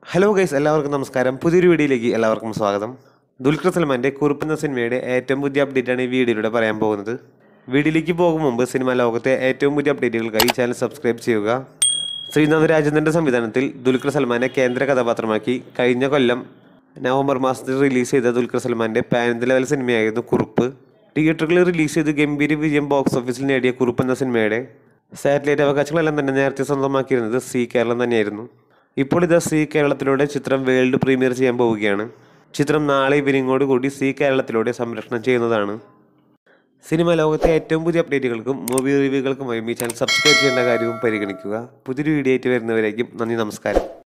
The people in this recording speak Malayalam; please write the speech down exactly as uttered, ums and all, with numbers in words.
ഹലോ ഗൈസ്, എല്ലാവർക്കും നമസ്കാരം. പുതിയൊരു വീഡിയോയിലേക്ക് എല്ലാവർക്കും സ്വാഗതം. ദുൽഖർ സൽമാൻ്റെ കുറുപ്പ് എന്ന സിനിമയുടെ ഏറ്റവും പുതിയ അപ്ഡേറ്റാണ് ഈ വീഡിയോയിലൂടെ പറയാൻ പോകുന്നത്. വീഡിയോയിലേക്ക് പോകും മുമ്പ് സിനിമാ ലോകത്തെ ഏറ്റവും പുതിയ അപ്ഡേറ്റുകൾക്കായി ഈ ചാനൽ സബ്സ്ക്രൈബ് ചെയ്യുക. ശ്രീനാഥ് രാജേന്ദ്രൻ്റെ സംവിധാനത്തിൽ ദുൽഖർ സൽമാനെ കേന്ദ്ര കഥാപാത്രമാക്കി കഴിഞ്ഞ കൊല്ലം നവംബർ മാസത്തിൽ റിലീസ് ചെയ്ത ദുൽഖർ സൽമാൻ്റെ പാൻ ലെവൽ സിനിമയായിരുന്നു കുറുപ്പ്. തിയേറ്ററുകളിൽ റിലീസ് ചെയ്ത് ഗംഭീര വിജയം ബോക്സ് ഓഫീസിൽ നേടിയ കുറുപ്പ് എന്ന സിനിമയുടെ സാറ്റലൈറ്റ് അവകാശങ്ങളെല്ലാം തന്നെ നേരത്തെ സ്വന്തമാക്കിയിരുന്നത് സി കേരളം തന്നെയായിരുന്നു. ഇപ്പോൾ ഇത് സി കേരളത്തിലൂടെ ചിത്രം വേൾഡ് പ്രീമിയർ ചെയ്യാൻ പോവുകയാണ്. ചിത്രം നാളെ ഈവനിങ്ങോട് കൂടി സി കേരളത്തിലൂടെ സംരക്ഷണം ചെയ്യുന്നതാണ്. സിനിമ ലോകത്തെ ഏറ്റവും പുതിയ അപ്ഡേറ്റുകൾക്കും മൂവി റിവ്യൂകൾക്കുമായി ഈ ചാനൽ സബ്സ്ക്രൈബ് ചെയ്യേണ്ട കാര്യവും പരിഗണിക്കുക. പുതിയൊരു വീഡിയോ ആയിട്ട് വരുന്നവരേക്കും നന്ദി, നമസ്കാരം.